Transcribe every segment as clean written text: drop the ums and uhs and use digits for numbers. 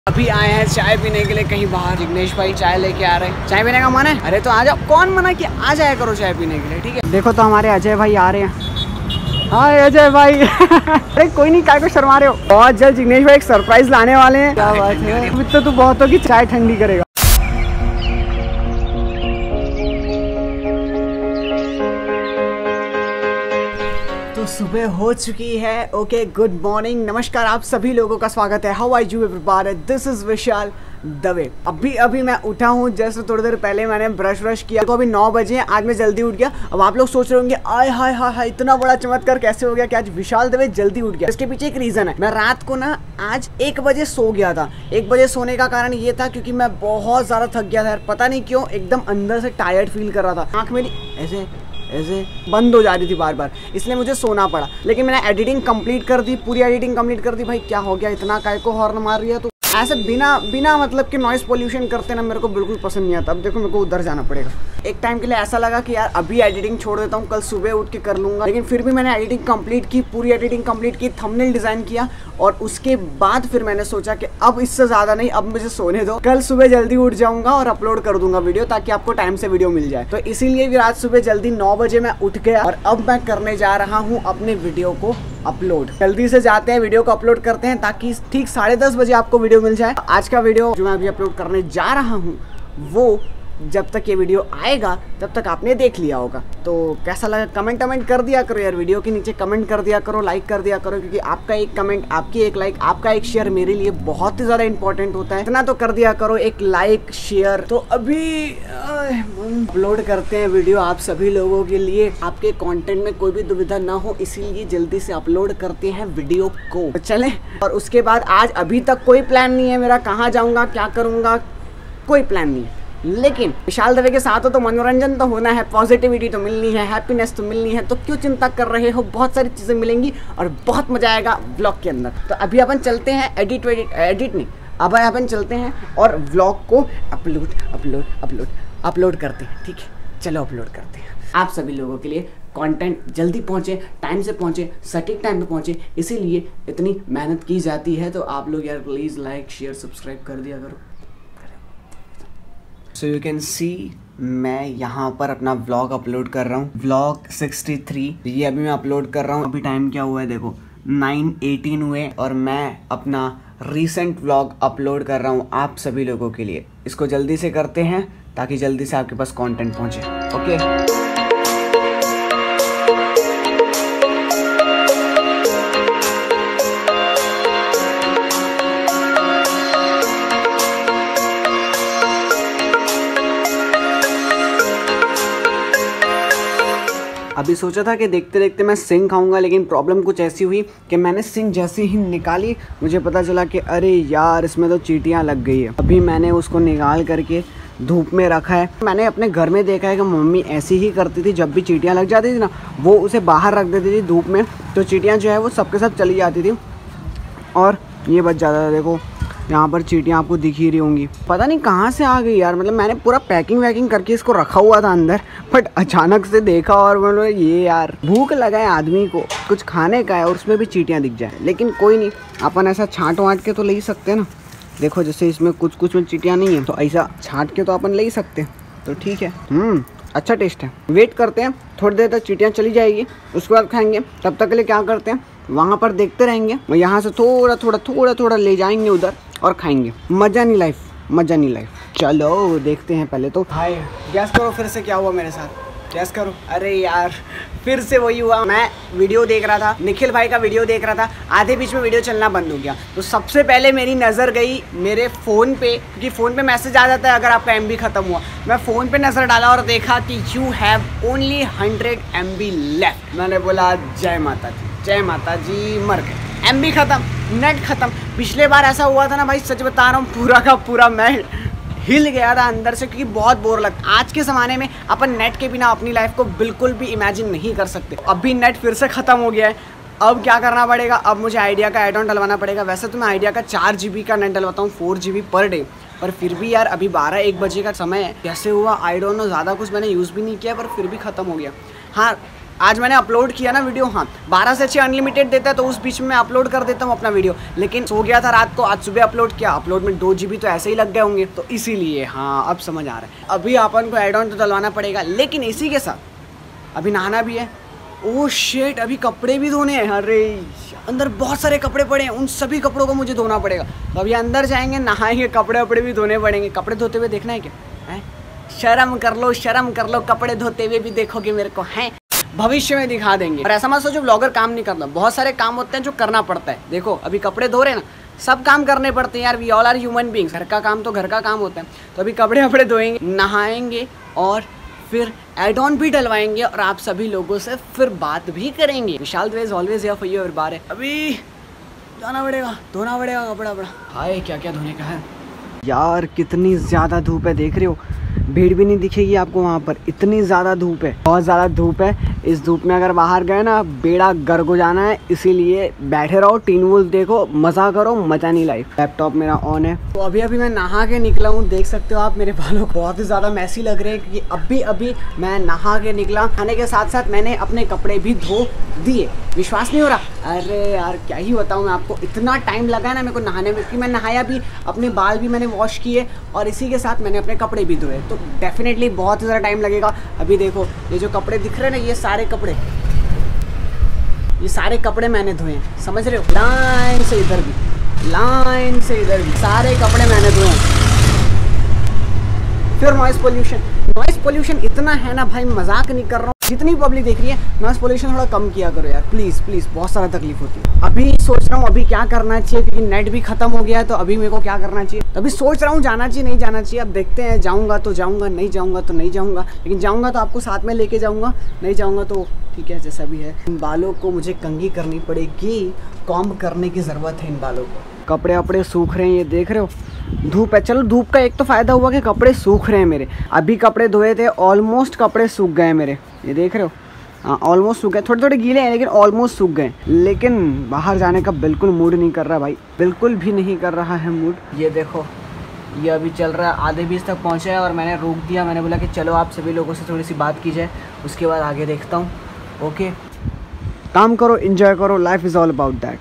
अभी आए हैं चाय पीने के लिए कहीं बाहर। जिग्नेश भाई चाय लेके आ रहे हैं। चाय पीने का मन है? अरे तो आ जाओ। कौन मना कि आ जाया करो चाय पीने के लिए, ठीक है। देखो तो हमारे अजय भाई आ रहे हैं। हाय अजय भाई। अरे कोई नहीं, काय को शर्मा रहे हो। बहुत जल्द जिग्नेश भाई एक सरप्राइज लाने वाले हैं। क्या बात है, तो तू बहुत होगी चाय ठंडी करेगा। तो सुबह हो चुकी है। ओके, गुड मॉर्निंग, नमस्कार, आप सभी लोगों का स्वागत है। How are you everybody, this is Vishal Dave. अभी मैं उठा हूँ, जस्ट थोड़ी देर पहले मैंने ब्रश किया। तो अभी 9 बजे हैं, आज मैं जल्दी उठ गया। अब आप लोग सोच रहे होंगे आय हाय हाय हाय इतना बड़ा चमत्कार कैसे हो गया कि आज विशाल दवे जल्दी उठ गया। इसके पीछे एक रीजन है। मैं रात को ना आज 1 बजे सो गया था। 1 बजे सोने का कारण ये था क्योंकि मैं बहुत ज़्यादा थक गया था यार। पता नहीं क्यों एकदम अंदर से टायर्ड फील कर रहा था। आँख मेरी ऐसे बंद हो जा रही थी बार बार, इसलिए मुझे सोना पड़ा। लेकिन मैंने एडिटिंग कंप्लीट कर दी, पूरी एडिटिंग कंप्लीट कर दी। भाई क्या हो गया, इतना काय को हॉर्न मार रही है। तो ऐसे बिना मतलब कि नॉइस पोल्यूशन करते ना मेरे को बिल्कुल पसंद नहीं आता। अब देखो मेरे को उधर जाना पड़ेगा। एक टाइम के लिए ऐसा लगा कि यार अभी एडिटिंग छोड़ देता हूँ, कल सुबह उठ के कर लूँगा। लेकिन फिर भी मैंने एडिटिंग कंप्लीट की, पूरी एडिटिंग कंप्लीट की, थंबनेल डिज़ाइन किया और उसके बाद फिर मैंने सोचा कि अब इससे ज़्यादा नहीं, अब मुझे सोने दो। कल सुबह जल्दी उठ जाऊँगा और अपलोड कर दूंगा वीडियो, ताकि आपको टाइम से वीडियो मिल जाए। तो इसीलिए फिर आज सुबह जल्दी 9 बजे मैं उठ गया और अब मैं करने जा रहा हूँ अपने वीडियो को अपलोड। जल्दी से जाते हैं, वीडियो को अपलोड करते हैं, ताकि ठीक 10:30 बजे आपको वीडियो मिल जाए। आज का वीडियो जो मैं अभी अपलोड करने जा रहा हूँ वो जब तक ये वीडियो आएगा तब तक आपने देख लिया होगा। तो कैसा लगा कमेंट कर दिया करो यार। वीडियो के नीचे कमेंट कर दिया करो, लाइक कर दिया करो, क्योंकि आपका एक कमेंट, आपकी एक लाइक, आपका एक शेयर मेरे लिए बहुत ही ज़्यादा इंपॉर्टेंट होता है। इतना तो कर दिया करो, एक लाइक शेयर। तो अभी अपलोड करते हैं वीडियो आप सभी लोगों के लिए। आपके कंटेंट में कोई भी दुविधा ना हो, इसीलिए जल्दी से अपलोड करते हैं वीडियो को। तो चलें। और उसके बाद आज अभी तक कोई प्लान नहीं है मेरा, कहाँ जाऊँगा क्या करूँगा कोई प्लान नहीं है। लेकिन विशाल दवे के साथ हो तो मनोरंजन तो होना है, पॉजिटिविटी तो मिलनी है, हैप्पीनेस तो मिलनी है। तो क्यों चिंता कर रहे हो, बहुत सारी चीज़ें मिलेंगी और बहुत मजा आएगा व्लॉग के अंदर। तो अभी अपन चलते हैं एडिट नहीं, अब अपन चलते हैं और व्लॉग को अपलोड करते हैं। ठीक है, चलो अपलोड करते हैं। आप सभी लोगों के लिए कंटेंट जल्दी पहुंचे, टाइम से पहुंचे, सटीक टाइम पे पहुंचे, इसीलिए इतनी मेहनत की जाती है। तो आप लोग यार प्लीज़ लाइक शेयर सब्सक्राइब कर दिया करो। सो यू कैन सी मैं यहाँ पर अपना व्लॉग अपलोड कर रहा हूँ, व्लॉग 63। ये अभी मैं अपलोड कर रहा हूँ। अभी टाइम क्या हुआ है देखो, 9:18 हुए और मैं अपना रीसेंट व्लॉग अपलोड कर रहा हूँ आप सभी लोगों के लिए। इसको जल्दी से करते हैं ताकि जल्दी से आपके पास कंटेंट पहुँचे। ओके अभी सोचा था कि देखते देखते मैं सिंग खाऊंगा, लेकिन प्रॉब्लम कुछ ऐसी हुई कि मैंने सिंग जैसे ही निकाली मुझे पता चला कि अरे यार इसमें तो चींटियां लग गई है। अभी मैंने उसको निकाल करके धूप में रखा है। मैंने अपने घर में देखा है कि मम्मी ऐसी ही करती थी, जब भी चींटियां लग जाती थी ना वो उसे बाहर रख देती थी धूप में, तो चींटियाँ जो है वो सबके सब चली जाती थी और ये बच जाता था। देखो यहाँ पर चींटियाँ आपको दिख ही रही होंगी, पता नहीं कहाँ से आ गई यार। मतलब मैंने पूरा पैकिंग करके इसको रखा हुआ था अंदर, बट अचानक से देखा और मतलब ये यार भूख लगा है आदमी को, कुछ खाने का है और उसमें भी चींटियाँ दिख जाए। लेकिन कोई नहीं, अपन ऐसा छाँट वाँट के तो ले ही सकते हैं ना। देखो जैसे इसमें कुछ में चींटियाँ नहीं है तो ऐसा छाँट के तो अपन ले ही सकते हैं। तो ठीक है, अच्छा टेस्ट है। वेट करते हैं, थोड़ी देर तक चींटियाँ चली जाएगी उसके बाद खाएंगे। तब तक के लिए क्या करते हैं, वहाँ पर देखते रहेंगे, यहाँ से थोड़ा ले जाएंगे उधर और खाएंगे। मज़ा नहीं लाइफ। चलो देखते हैं पहले तो। हाय गैस करो फिर से क्या हुआ मेरे साथ, गैस करो। अरे यार फिर से वही हुआ। मैं वीडियो देख रहा था, निखिल भाई का वीडियो देख रहा था, आधे बीच में वीडियो चलना बंद हो गया। तो सबसे पहले मेरी नज़र गई मेरे फ़ोन पे, क्योंकि फ़ोन पे मैसेज आ जाता है अगर आपका MB ख़त्म हुआ। मैं फ़ोन पे नज़र डाला और देखा कि you have only 100 MB left. मैंने बोला जय माता जी, मर गए। MB ख़त्म, नेट ख़त्म। पिछले बार ऐसा हुआ था ना भाई, सच बता रहा हूँ, पूरा का पूरा मैं हिल गया था अंदर से, क्योंकि बहुत बोर लगता। आज के ज़माने में अपन नेट के बिना अपनी लाइफ को बिल्कुल भी इमेजिन नहीं कर सकते। अभी नेट फिर से ख़त्म हो गया है। अब क्या करना पड़ेगा, अब मुझे आइडिया का एड ऑन डलवाना पड़ेगा। वैसे तो मैं आइडिया का 4 GB का नेट डलवाता हूँ, 4 GB पर डे, पर फिर भी यार अभी 12-1 बजे का समय है। कैसे हुआ आई डोंट नो, ज़्यादा कुछ मैंने यूज़ भी नहीं किया पर फिर भी ख़त्म हो गया। हाँ आज मैंने अपलोड किया ना वीडियो, हाँ 12 से 6 अनलिमिटेड देता है तो उस बीच में मैं अपलोड कर देता हूँ अपना वीडियो, लेकिन सो गया था रात को, आज सुबह अपलोड किया, अपलोड में 2 GB तो ऐसे ही लग गए होंगे, तो इसीलिए हाँ अब समझ आ रहा है। अभी अपन को एड ऑन तो डलवाना पड़ेगा, लेकिन इसी के साथ अभी नहाना भी है। ओह शिट, अभी कपड़े भी धोने हैं। अरे अंदर बहुत सारे कपड़े पड़े हैं, उन सभी कपड़ों को मुझे धोना पड़ेगा। तो अभी अंदर जाएंगे, नहाएंगे, कपड़े वपड़े भी धोने पड़ेंगे। कपड़े धोते हुए देखना है क्या है? शर्म कर लो, शर्म कर लो, कपड़े धोते हुए भी देखोगे मेरे को, हैं भविष्य में दिखा देंगे। और ऐसा मत सोचो ब्लॉगर काम नहीं करता, बहुत सारे काम होते हैं जो करना पड़ता है। देखो अभी कपड़े धो रहे हैं ना, सब काम करने पड़ते हैं यार, we all are human beings. घर का काम तो घर का काम होता है। तो अभी कपड़े वपड़े धोएंगे, नहाएंगे और फिर एड ऑन भी डलवाएंगे और आप सभी लोगों से फिर बात भी करेंगे। विशाल द्वे is always here for you every बार। अभी जाना पड़ेगा, धोना पड़ेगा कपड़ा वपड़ा। हाय क्या क्या धोने का है यार, कितनी ज़्यादा धूप है, देख रहे हो? भीड़ भी नहीं दिखेगी आपको वहाँ पर, इतनी ज़्यादा धूप है, बहुत ज़्यादा धूप है। इस धूप में अगर बाहर गए ना बेड़ा गर्क हो जाना है, इसीलिए बैठे रहो, टीन वूल देखो, मज़ा करो, मजा नहीं लाइफ। लैपटॉप मेरा ऑन है। तो अभी मैं नहा के निकला हूँ, देख सकते हो आप मेरे बालों बहुत ही ज़्यादा मैसी लग रहे हैं, क्योंकि अभी मैं नहा के निकला। खाने के साथ साथ मैंने अपने कपड़े भी धो दिए। विश्वास नहीं हो रहा? अरे यार क्या ही बताऊँ मैं आपको, इतना टाइम लगा है ना मेरे को नहाने में, क्योंकि मैं नहाया भी, अपने बाल भी मैंने वॉश किए और इसी के साथ मैंने अपने कपड़े भी धोए, तो डेफिनेटली बहुत ही ज़्यादा टाइम लगेगा। अभी देखो ये जो कपड़े दिख रहे हैं ना, ये सारे कपड़े मैंने धोए हैं, समझ रहे हो? लाइन से इधर भी, लाइन से इधर भी, सारे कपड़े मैंने धोए हैं। फिर नॉइस पोल्यूशन इतना है ना भाई, मजाक नहीं कर रहा हूँ। जितनी पब्लिक देख रही है, नॉइस पोल्यूशन थोड़ा कम किया करो यार, प्लीज़ प्लीज़, बहुत सारा तकलीफ होती है। अभी सोच रहा हूँ अभी क्या करना चाहिए, क्योंकि नेट भी खत्म हो गया है, तो अभी मेरे को क्या करना चाहिए। अभी सोच रहा हूँ जाना चाहिए नहीं जाना चाहिए, अब देखते हैं। जाऊँगा तो जाऊँगा, नहीं जाऊँगा तो नहीं जाऊँगा, लेकिन जाऊँगा तो आपको साथ में लेके जाऊँगा, नहीं जाऊँगा तो ठीक है जैसा भी है। इन बालों को मुझे कंघी करनी पड़ेगी, कॉम्ब करने की ज़रूरत है इन बालों को। कपड़े वपड़े सूख रहे हैं, ये देख रहे हो? धूप है, चलो धूप का एक तो फ़ायदा हुआ कि कपड़े सूख रहे हैं मेरे। अभी कपड़े धोए थे, ऑलमोस्ट कपड़े सूख गए मेरे, ये देख रहे हो? हाँ ऑलमोस्ट सूख गए, थोड़े थोड़े गीले हैं लेकिन ऑलमोस्ट सूख गए। लेकिन बाहर जाने का बिल्कुल मूड नहीं कर रहा भाई, बिल्कुल भी नहीं कर रहा है मूड। ये देखो ये अभी चल रहा है, आधे 20 तक पहुँचा है और मैंने रोक दिया। मैंने बोला कि चलो आप सभी लोगों से थोड़ी सी बात की जाए, उसके बाद आगे देखता हूँ। ओके, काम करो, एंजॉय करो, life is all about that.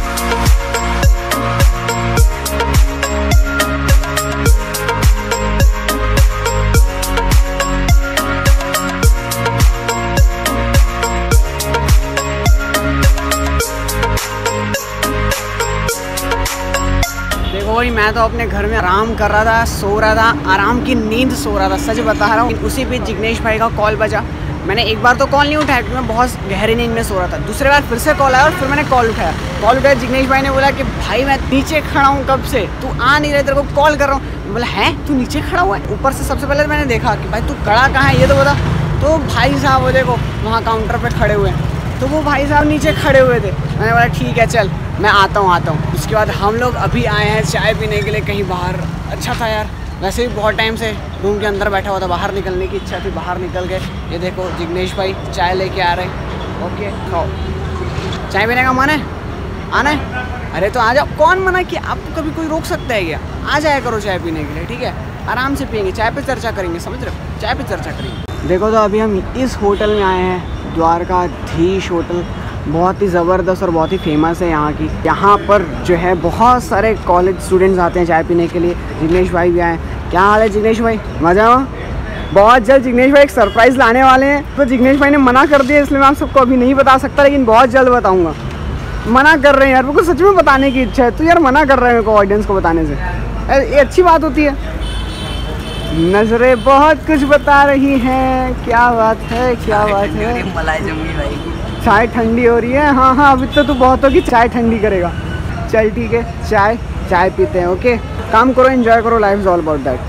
वही मैं तो अपने घर में आराम कर रहा था, सो रहा था, आराम की नींद सो रहा था, सच बता रहा हूँ। उसी पे जिग्नेश भाई का कॉल बजा। मैंने एक बार तो कॉल नहीं उठाया क्योंकि मैं बहुत गहरी नींद में सो रहा था। दूसरे बार फिर से कॉल आया और फिर मैंने कॉल उठाया। जिग्नेश भाई ने बोला कि भाई मैं नीचे खड़ा हूँ कब से, तू आ नहीं रहे, तेरे को कॉल कर रहा हूँ। बोला है तू नीचे खड़ा हुआ है? ऊपर से सबसे पहले मैंने देखा कि भाई तू खड़ा कहाँ है ये तो बता। तो भाई साहब वो देखो वहाँ काउंटर पर खड़े हुए हैं, तो वो भाई साहब नीचे खड़े हुए थे। मैंने बोला ठीक है चल मैं आता हूँ। उसके बाद हम लोग अभी आए हैं चाय पीने के लिए कहीं बाहर। अच्छा था यार, वैसे भी बहुत टाइम से रूम के अंदर बैठा हुआ था, बाहर निकलने की इच्छा थी, बाहर निकल गए। ये देखो जिग्नेश भाई चाय लेके आ रहे हैं। ओके खाओ, चाय पीने का मन है, आना है? अरे तो आ जाओ, कौन मना कि आपको कभी कोई रोक सकता है क्या? आ जाया करो चाय पीने के लिए, ठीक है? आराम से पियेंगे, चाय पे चर्चा करेंगे, समझ रहे हो? चाय पे चर्चा करेंगे। देखो तो अभी हम इस होटल में आए हैं, द्वारकाधीश होटल। बहुत ही ज़बरदस्त और बहुत ही फेमस है यहाँ की। यहाँ पर जो है बहुत सारे कॉलेज स्टूडेंट्स आते हैं चाय पीने के लिए। जिग्नेश भाई भी आए। क्या हाल है जिग्नेश भाई? मज़ा हो? बहुत जल्द जिग्नेश भाई एक सरप्राइज़ लाने वाले हैं, तो जिग्नेश भाई ने मना कर दिया, इसलिए मैं आप सबको अभी नहीं बता सकता, लेकिन बहुत जल्द बताऊँगा। मना कर रहे हैं यार, मेरे को सच में बताने की इच्छा है, तो यार मना कर रहे हैं मेरे को ऑडियंस को बताने से, ये अच्छी बात होती है। नजरें बहुत कुछ बता रही हैं, क्या बात है, क्या बात है। मलाई जमी भाई, चाय ठंडी हो रही है। हाँ हाँ, अभी तो तू बहुत होगी, चाय ठंडी करेगा। चल ठीक है, चाय पीते हैं। ओके, काम करो, एंजॉय करो, life is all about that.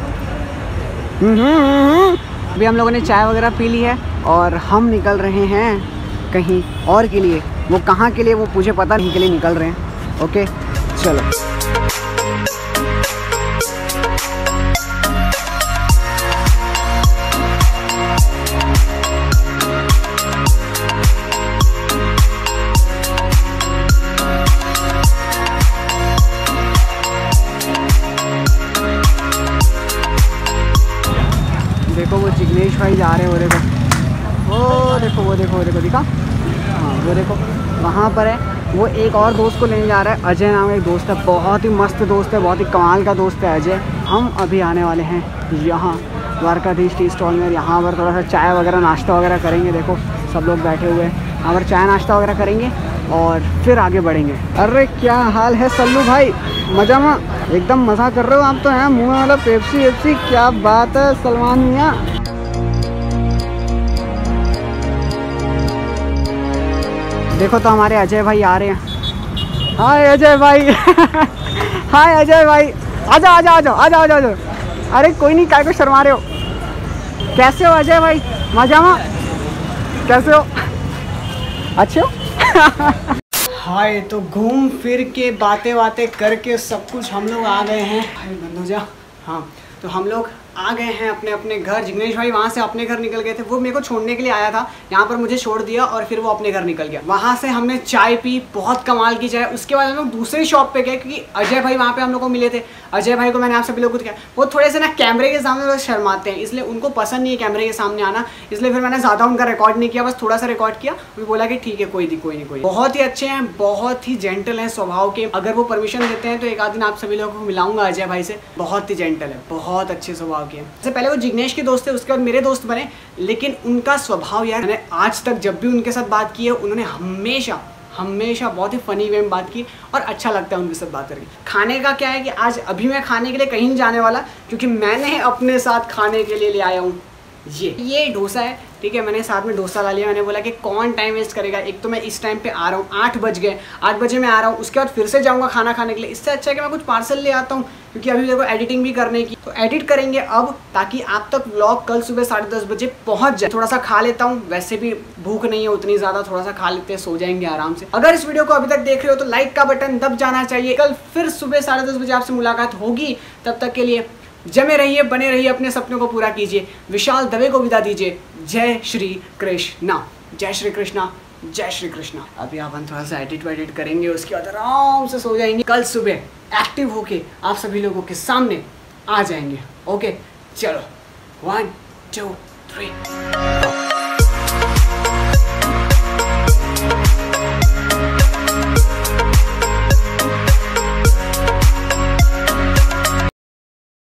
अभी हम लोगों ने चाय वगैरह पी ली है और हम निकल रहे हैं कहीं और के लिए। वो कहाँ के लिए वो मुझे पता नहीं, के लिए निकल रहे हैं। ओके चलो। देखो वो जिग्नेश भाई जा रहे हो, देखो वो देखो वो देखो वो देखो दिखा, हाँ वो देखो वहाँ पर है। वो एक और दोस्त को लेने जा रहा है, अजय नाम का एक दोस्त है, बहुत ही मस्त दोस्त है, बहुत ही कमाल का दोस्त है अजय। हम अभी आने वाले हैं यहाँ द्वारकाधीश टी स्टॉल में। यहाँ पर थोड़ा सा चाय वगैरह नाश्ता वगैरह करेंगे। देखो सब लोग बैठे हुए हैं, यहाँ पर चाय नाश्ता वगैरह करेंगे और फिर आगे बढ़ेंगे। अरे क्या हाल है सल्लू भाई, मजा में एकदम मज़ा कर रहे हो आप तो हैं, मुँह में वाला पेप्सी वेप्सी, क्या बात है सलमान मियाँ। देखो तो हमारे अजय भाई आ रहे हैं। हाय अजय भाई हाय अजय भाई, आजा आजा आजा आजा आजा आजा। अरे कोई नहीं, काय को शर्मा रहे हो। कैसे हो अजय भाई, मजा में, कैसे हो, अच्छे हो हाय। तो घूम फिर के बातें बातें करके सब कुछ हम लोग आ गए हैं। भाई बंद हो जा। हाँ तो हम लोग आ गए हैं अपने अपने घर। जिग्नेश भाई वहाँ से अपने घर निकल गए थे, वो मेरे को छोड़ने के लिए आया था, यहाँ पर मुझे छोड़ दिया और फिर वो अपने घर निकल गया। वहाँ से हमने चाय पी, बहुत कमाल की चाय। उसके बाद हम लोग दूसरी शॉप पे गए क्योंकि अजय भाई वहाँ पे हम लोग को मिले थे। अजय भाई को मैंने आप सभी लोगों को किया, वो थोड़े से ना कैमरे के सामने शर्माते हैं, इसलिए उनको पसंद नहीं है कैमरे के सामने आना, इसलिए फिर मैंने ज़्यादा उनका रिकॉर्ड नहीं किया, बस थोड़ा सा रिकॉर्ड किया। वो बोला कि ठीक है कोई नहीं। बहुत ही अच्छे हैं, बहुत ही जेंटल हैं स्वभाव के। अगर वो परमिशन देते हैं तो एक आध दिन आप सभी लोगों को मिलाऊंगा अजय भाई से। बहुत ही जेंटल है, बहुत अच्छे स्वभाव के हैं। इससे पहले वो जिग्नेश के दोस्त थे, उसके बाद मेरे दोस्त बने, लेकिन उनका स्वभाव यार, मैंने आज तक जब भी उनके साथ बात की है उन्होंने हमेशा बहुत ही फनी वे में बात की और अच्छा लगता है उनके साथ बात करके। खाने का क्या है कि आज अभी मैं खाने के लिए कहीं नहीं जाने वाला, क्योंकि मैंने अपने साथ खाने के लिए ले आया हूँ ये डोसा है, ठीक है। मैंने साथ में डोसा ला लिया। मैंने बोला कि कौन टाइम वेस्ट करेगा, एक तो मैं इस टाइम पे आ रहा हूँ, 8 बज गए, 8 बजे मैं आ रहा हूँ, उसके बाद फिर से जाऊँगा खाना खाने के लिए। इससे अच्छा है कि मैं कुछ पार्सल ले आता हूँ, क्योंकि अभी देखो एडिटिंग भी करने की, तो एडिट करेंगे अब, ताकि आप तक व्लॉग कल सुबह 10:30 बजे पहुँच जाए। थोड़ा सा खा लेता हूँ, वैसे भी भूख नहीं है उतनी ज़्यादा, थोड़ा सा खा लेते हैं, सो जाएंगे आराम से। अगर इस वीडियो को अभी तक देख रहे हो तो लाइक का बटन दब जाना चाहिए। कल फिर सुबह 10:30 बजे आपसे मुलाकात होगी, तब तक के लिए जमे रहिए, बने रहिए, अपने सपनों को पूरा कीजिए। विशाल दवे को विदा दीजिए। जय श्री कृष्णा, जय श्री कृष्णा, जय श्री कृष्णा। अभी अपन थोड़ा सा एडिट वेडिट करेंगे, उसके बाद आराम से सो जाएंगे। कल सुबह एक्टिव होके आप सभी लोगों के सामने आ जाएंगे। ओके चलो 1 2 3